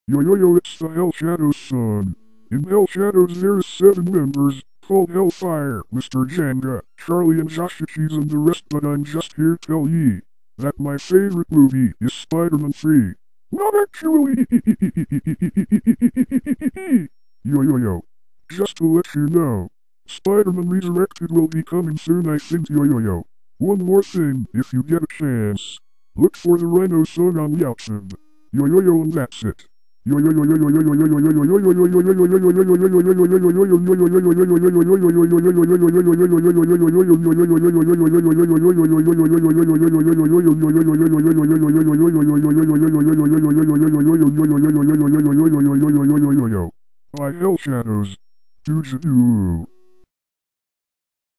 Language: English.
Yo yo yo, it's the Hell Shadows son. In Hell Shadows there's 7 members, called Hellfire, mrjanga, Charlie and Joshua Cheese and the rest, but I'm just here to tell ye that my favorite movie is Spider-Man 3. Not actually! Yo yo yo. Just to let you know, Spider-Man Resurrected will be coming soon, I think. Yo yo yo. One more thing, if you get a chance, look for the Rhino song on YouTube. Yo yo yo, and that's it. Yo yo yo yo yo yo yo yo yo yo yo yo yo yo yo yo. Hell Shadows. Doo-doo.